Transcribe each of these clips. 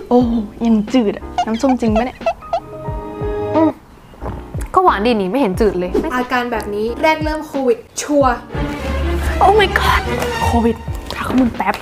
โอ้ยังจืดน้ำส้มจริงปะเนี่ยก็หวานดีนี่ไม่เห็นจืดเลยอาการแบบนี้แรกเริ่มโควิดชัวร์โอ้ my god โควิดหาข้อมูลแป๊บ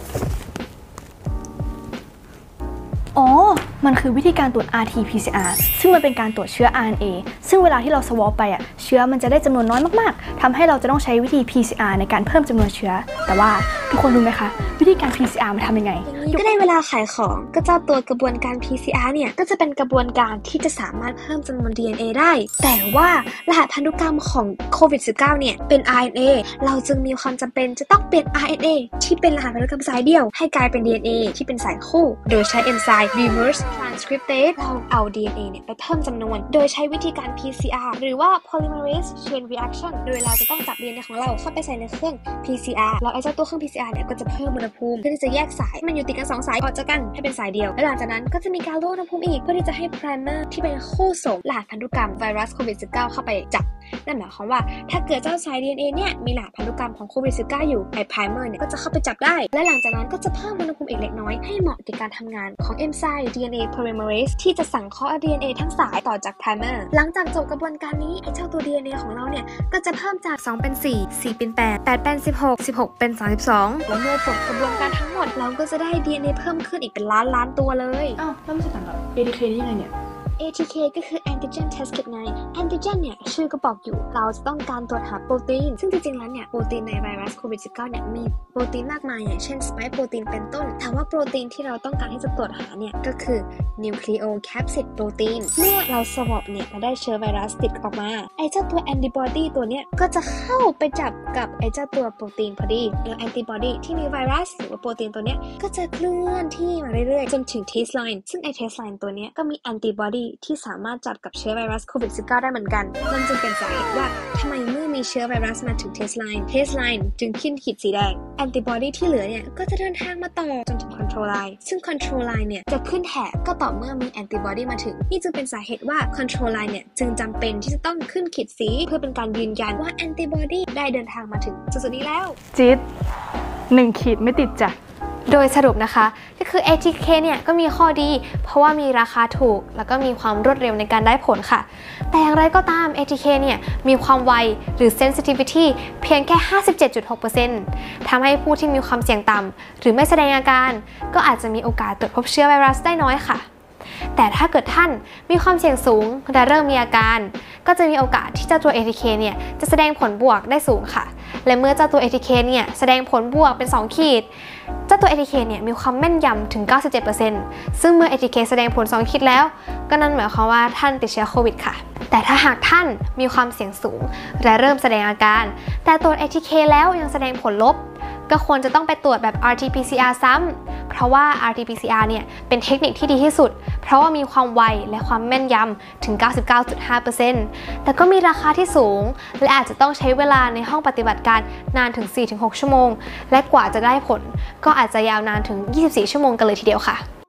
อ๋อมันคือวิธีการตรวจ RT-PCR ซึ่งมันเป็นการตรวจเชื้อ RNA ซึ่งเวลาที่เราสวอปไปเชื้อมันจะได้จำนวนน้อยมากๆทำให้เราจะต้องใช้วิธี PCR ในการเพิ่มจำนวนเชื้อแต่ว่าทุกคนรู้ไหมคะวิธีการ PCR มันทำยังไงก็ได้เวลาขายของก็เจ้าตัวกระบวนการ PCR เนี่ยก็จะเป็นกระบวนการที่จะสามารถเพิ่มจำนวน DNA ได้แต่ว่ารหัสพันธุกรรมของโควิด -19 เนี่ยเป็น RNA เราจึงมีความจำเป็นจะต้องเปลี่ยน RNA ที่เป็นรหัสพันธุกรรมสายเดี่ยวให้กลายเป็น DNA ที่เป็นสายคู่โดยใช้เอนไซม์ reverse transcriptase เราเอา DNA เนี่ยไปเพิ่มจำนวนโดยใช้วิธีการ PCR หรือว่า polymerase chain reaction โดยเราจะต้องจับ DNA ของเราเข้าไปใส่ในเครื่อง PCR แล้วไอ้เจ้าตัวเครื่อง PCR เนี่ยก็จะเพิ่มอุณหภูมิเพื่อที่จะแยกสายมันอยู่ติดกัน2สายออกจากกันให้เป็นสายเดียวและหลังจากนั้นก็จะมีการลดอุณหภูมิอีกเพื่อที่จะให้ primer ที่เป็นคู่ส่งรหัสพันธุกรรมไวรัสโควิด -19 เข้าไปจับนั่นหมายความว่าถ้าเกิดเจ้าสาย DNA เนี่ยมีรหัสพันธุกรรมของโควิด -19 อยู่ไอ้ primer เนี่ยก็จะเข้าไปจับได้และหลังจากนั้นก็จะเพิ่มอุณหภูมิอีกเล็กน้อยให้เหมาะกับการทำงานของเอนไซม์ DNA polymerase ที่จะสังเคราะห์ DNA ทั้งสายต่อจาก primer หลังจากจบกระบวนการนี้ไอ้เจ้าตัว DNA ของเราเนี่ยก็จะเพิ่มจาก2เป็น4 4เป็น8 8เป็น16 16เป็น32และเมื่อจบกระบวนการทั้งหมดเราก็จะได้ DNA เพิ่มขึ้นอีกเป็นล้านตัวเลยอ้าวแล้วมันจะต่างกับ ATK ได้ยังไงเนี่ย ATK ก็คือ antigen test kit ไง antigen เนี่ยชื่อก็บอกอยู่เราจะต้องการตรวจหาโปรตีนซึ่งจริงๆแล้วเนี่ยโปรตีนในไวรัสโควิด -19 เนี่ยมีโปรตีนมากมายอย่างเช่นสไปค์โปรตีนเป็นต้นแต่ว่าโปรตีนที่เราต้องการที่จะตรวจหาเนี่ยก็คือ nucleocapsid โปรตีนเมื่อเราสวอปเนี่ยเราได้เชื้อไวรัสติดออกมาไอ้เจ้าตัว antibody ตัวเนี้ยก็จะเข้าไปจับกับไอ้เจ้าตัวโปรตีนพอดีแล้ว antibody ที่มีไวรัสหรือว่าโปรตีนตัวเนี้ยก็จะเคลื่อนที่มาเรื่อยๆจนถึง test line ซึ่งไอ้ test line ตัวเนี้ยก็มี antibody ที่สามารถจับกับเชื้อไวรัสโควิด -19 ได้เหมือนกันนั่นจึงเป็นสาเหตุว่าทำไมเมื่อมีเชื้อไวรัสมาถึง test line จึงขึ้นขีดสีแดง antibody ที่เหลือเนี่ยก็จะเดินทางมาต่อจนถึง control line ซึ่ง control line เนี่ยจะขึ้นแถบก็ต่อเมื่อมี antibody มาถึงนี่จึงเป็นสาเหตุว่า control line เนี่ยจึงจำเป็นที่จะต้องขึ้นขีดสีเพื่อเป็นการยืนยันว่า antibody ได้เดินทางมาถึงจุดนี้แล้วจิ๊ด1 ขีดไม่ติดจ้ะโดยสรุปนะคะก็คือ ATK เนี่ยก็มีข้อดีเพราะว่ามีราคาถูกแล้วก็มีความรวดเร็วในการได้ผลค่ะแต่อย่างไรก็ตาม ATK เนี่ยมีความไวหรือ sensitivity เพียงแค่ 57.6% ทำให้ผู้ที่มีความเสี่ยงต่ำหรือไม่แสดงอาการก็อาจจะมีโอกาสตรวจพบเชื้อไวรัสได้น้อยค่ะแต่ถ้าเกิดท่านมีความเสี่ยงสูงและเริ่มมีอาการก็จะมีโอกาสที่เจ้าตัว ATK เนี่ยจะแสดงผลบวกได้สูงค่ะและเมื่อเจ้าตัว ATK เนี่ยแสดงผลบวกเป็น2ขีดเจ้าตัว ATK เนี่ยมีความแม่นยำถึง 97% ซึ่งเมื่อ ATK แสดงผล2ขีดแล้วก็นั่นหมายความว่าท่านติดเชื้อโควิดค่ะแต่ถ้าหากท่านมีความเสี่ยงสูงและเริ่มแสดงอาการแต่ตรวจ ATK แล้วยังแสดงผลลบก็ควรจะต้องไปตรวจแบบ RT-PCR ซ้ำเพราะว่า RT-PCR เนี่ยเป็นเทคนิคที่ดีที่สุดเพราะว่ามีความไวและความแม่นยำถึง 99.5% แต่ก็มีราคาที่สูงและอาจจะต้องใช้เวลาในห้องปฏิบัติการนานถึง 4-6 ชั่วโมงและกว่าจะได้ผลก็อาจจะยาวนานถึง 24 ชั่วโมงกันเลยทีเดียวค่ะ